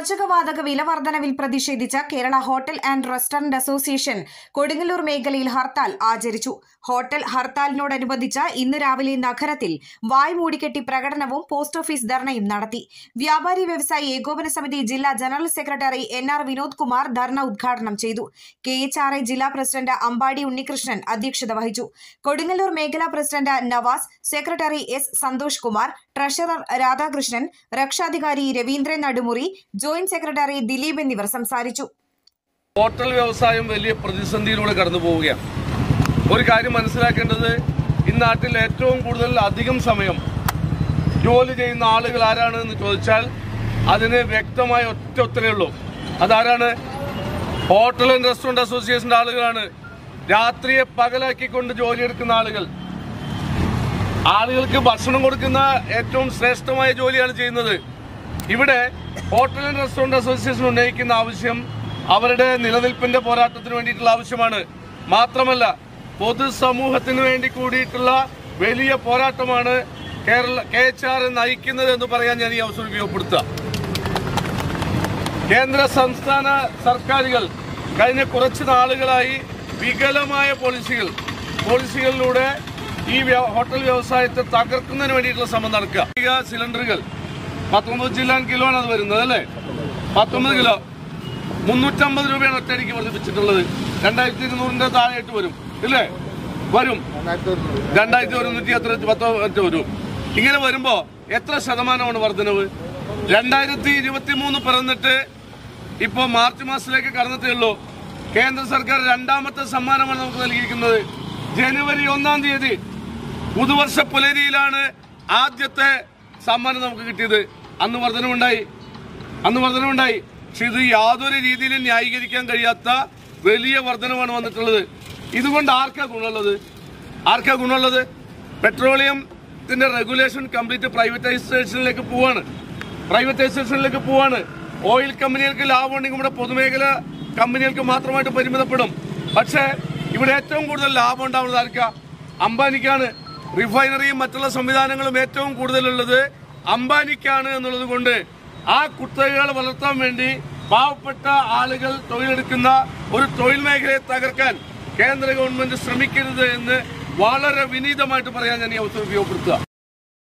പാചകവാതക വില വർധനവിൽ പ്രതിഷേധിച്ച Kerala hotel and restaurant association Kodungallur മേഖലയിൽ ഹർത്താൽ ആചരിച്ചു. ഹോട്ടൽ ഹർത്താലിനോടനുബന്ധിച്ച് ഇന്ന് രാവിലെ നഗരത്തിൽ വായ് മൂടിക്കെട്ടി പ്രകടനവും പോസ്റ്റ് ഓഫീസ് ധർണയും നടത്തി. വ്യാപാരി വ്യവസായി ഏകോപന സമിതി ജില്ലാ general secretary NR Vinod Kumar dharna ഉദ്ഘാടനം ചെയ്തു. KHRA ജില്ലാ പ്രസിഡന്റ് അമ്പാടി ഉണ്ണികൃഷ്ണൻ അധ്യക്ഷത വഹിച്ചു. കൊടുങ്ങല്ലൂർ മേഖലാ president Navas, secretary S Santhosh Kumar, treasurer Radhakrishnan, രക്ഷാധികാരി രവീന്ദ്രൻ നടുമുറി, ജോയിന്റ് സെക്രട്ടറി ദിലീപ് എന്നിവർ സംസാരിച്ചു. ഹോട്ടൽ വ്യവസായം വലിയ പ്രതിസന്ധിയിലൂടെ കടന്നു പോവുകയാണ്. ഒരു കാര്യം മനസ്സിലാക്കേണ്ടത്, ഈ നാട്ടിൽ ഏറ്റവും കൂടുതൽ അധികം സമയം ജോലി ചെയ്യുന്ന ആളുകൾ ആരാണ് എന്ന് ചോദിച്ചാൽ അതിന് വ്യക്തമായ ഒറ്റ ഉത്തരവേ ഉള്ളൂ. അതാരാണ്? ഹോട്ടൽ ആൻഡ് റെസ്റ്റോറന്റ് അസോസിയേഷന്റെ ആളുകളാണ്. രാത്രിയെ പകലാക്കിക്കൊണ്ട് ജോലിയെടുക്കുന്ന ആളുകൾ, ആളുകൾക്ക് ഭക്ഷണം കൊടുക്കുന്ന ഏറ്റവും ശ്രേഷ്ഠമായ ജോലിയാണ് ചെയ്യുന്നത്. ഇവിടെ ഹോട്ടൽ ആൻഡ് റെസ്റ്റോറന്റ് അസോസിയേഷൻ ഉന്നയിക്കുന്ന ആവശ്യം അവരുടെ നിലനിൽപ്പിന്റെ പോരാട്ടത്തിന് വേണ്ടിയിട്ടുള്ള ആവശ്യമാണ്. മാത്രമല്ല, പൊതുസമൂഹത്തിന് വേണ്ടി കൂടിയിട്ടുള്ള വലിയ പോരാട്ടമാണ് KHRA നയിക്കുന്നത് എന്ന് പറയാൻ ഞാൻ ഈ അവസരം ഉപയോഗപ്പെടുത്തുക. കേന്ദ്ര സംസ്ഥാന സർക്കാരുകൾ കഴിഞ്ഞ കുറച്ച് നാളുകളായി വികലമായ പോളിസികളിലൂടെ ഈ ഹോട്ടൽ വ്യവസായത്തെ തകർക്കുന്നതിന് വേണ്ടിയിട്ടുള്ള ശ്രമം നടക്കുക. സിലിണ്ടറുകൾ 19 ജില്ലാ കിലോ ആണ് അത് വരുന്നത്, അല്ലേ? 19 കിലോ 350 രൂപയാണ് ഒറ്റയടിക്ക് വർദ്ധിപ്പിച്ചിട്ടുള്ളത്. 2200 താഴെയായിട്ട് വരും, ഇല്ലേ? വരും 2110 വരും. ഇങ്ങനെ വരുമ്പോ എത്ര ശതമാനമാണ് വർധനവ്? 2023 പിറന്നിട്ട് ഇപ്പോ മാർച്ച് മാസത്തിലേക്ക് കടന്നിട്ടേ ഉള്ളൂ. കേന്ദ്ര സർക്കാർ രണ്ടാമത്തെ സമ്മാനമാണ് നമുക്ക് നൽകിയിരിക്കുന്നത്. ജനുവരി 1-ാം തീയതി പുതുവർഷ പുലരിയിലാണ് ആദ്യത്തെ സമ്മാനം നമുക്ക് കിട്ടിയത്. അന്ന് വർധനവുണ്ടായി. പക്ഷെ ഇത് യാതൊരു രീതിയിലും ന്യായീകരിക്കാൻ കഴിയാത്ത വലിയ വർധനമാണ് വന്നിട്ടുള്ളത്. ഇതുകൊണ്ട് ആർക്കാ ഗുണമുള്ളത്? പെട്രോളിയത്തിന്റെ റെഗുലേഷൻ കംപ്ലീറ്റ് പ്രൈവറ്റൈസേഷനിലേക്ക് പോവാണ്. ഓയിൽ കമ്പനികൾക്ക് ലാഭം ഉണ്ടെങ്കിൽ ഇവിടെ പൊതുമേഖല കമ്പനികൾക്ക് മാത്രമായിട്ട് പരിമിതപ്പെടും. പക്ഷേ ഇവിടെ ഏറ്റവും കൂടുതൽ ലാഭം ഉണ്ടാവുന്നത് ആർക്കാ? അംബാനിക്കാണ്. റിഫൈനറിയും മറ്റുള്ള സംവിധാനങ്ങളും ഏറ്റവും കൂടുതലുള്ളത് അംബാനിക്കാണ് എന്നുള്ളത് കൊണ്ട് ആ കുത്തകകൾ വളർത്താൻ വേണ്ടി പാവപ്പെട്ട ആളുകൾ തൊഴിലെടുക്കുന്ന ഒരു തൊഴിൽ മേഖലയെ തകർക്കാൻ കേന്ദ്ര ഗവൺമെന്റ് ശ്രമിക്കരുത് എന്ന് വളരെ വിനീതമായിട്ട് പറയാൻ ഞാൻ ഈ അവസരം ഉപയോഗപ്പെടുത്തുക.